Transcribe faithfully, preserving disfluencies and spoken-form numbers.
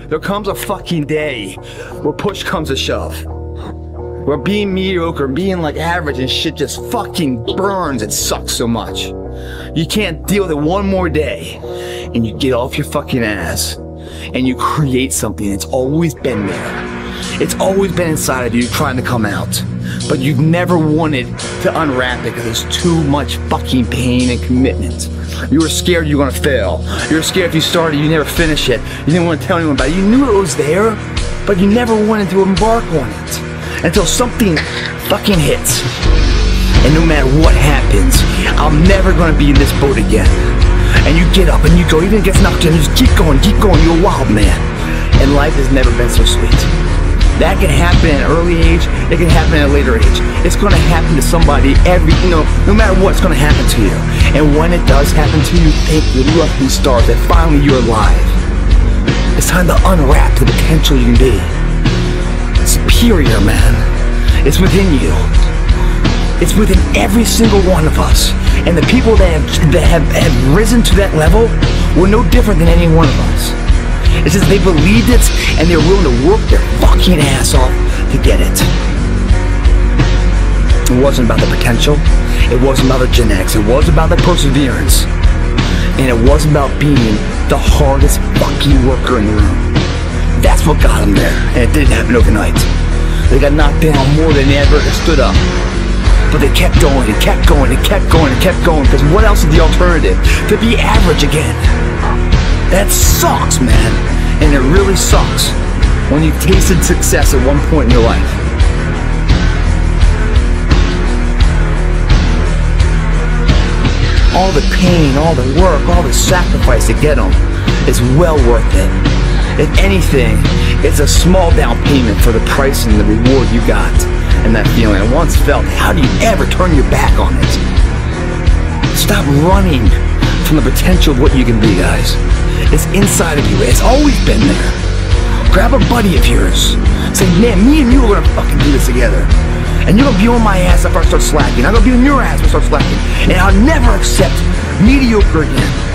there comes a fucking day where push comes to shove. Where being mediocre, being like average and shit just fucking burns. It sucks so much. You can't deal with it one more day. And you get off your fucking ass and you create something that's always been there. It's always been inside of you trying to come out. But you've never wanted to unwrap it because there's too much fucking pain and commitment. You were scared you were gonna fail. You were scared if you started, you never finish it. You didn't want to tell anyone about it. You knew it was there, but you never wanted to embark on it. Until something fucking hits. And no matter what happens, I'm never gonna be in this boat again. And you get up and you go, even if it gets knocked in, you just keep going, keep going, you're a wild man. And life has never been so sweet. That can happen at an early age, it can happen at a later age. It's gonna happen to somebody every, you know, no matter what, it's gonna happen to you. And when it does happen to you, thank your lucky stars that finally you're alive. It's time to unwrap the potential you can be. Superior, man. It's within you. It's within every single one of us. And the people that have, that have, have risen to that level were no different than any one of us. It's just they believed it and they're willing to work their fucking ass off to get it. It wasn't about the potential. It wasn't about the genetics. It was about the perseverance. And it wasn't about being the hardest fucking worker in the room. That's what got them there. And it didn't happen overnight. They got knocked down more than they ever stood up. But they kept going, and kept going, and kept going, and kept going, because what else is the alternative? To be average again. That sucks, man. And it really sucks when you've tasted success at one point in your life. All the pain, all the work, all the sacrifice to get them is well worth it. If anything, it's a small down payment for the price and the reward you got. And that feeling I once felt, how do you ever turn your back on it? Stop running from the potential of what you can be, guys. It's inside of you. It's always been there. Grab a buddy of yours. Say, man, me and you are gonna fucking do this together. And you're gonna be on my ass if I start slacking. I'm gonna be on your ass if I start slacking. And I'll never accept mediocre again.